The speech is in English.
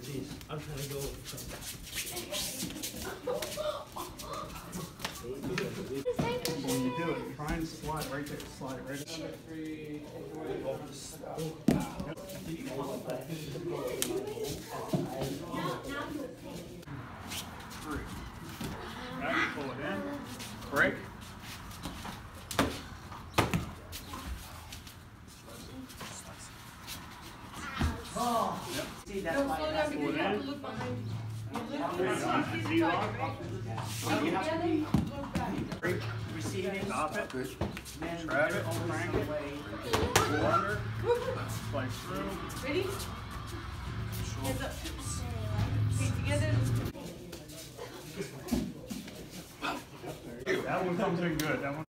Jeez, I'm trying to go. When you do it, try and slide right there. Slide it right there. Three. Now you pull it in. Break. Oh, yep. See, that's why you have to Pull it in. look behind you. Receive it, Stop it. then Grab it. always Crank some it. way. Pull under. Slice through. Ready? Hands up. Feet together. That one comes in good. That one.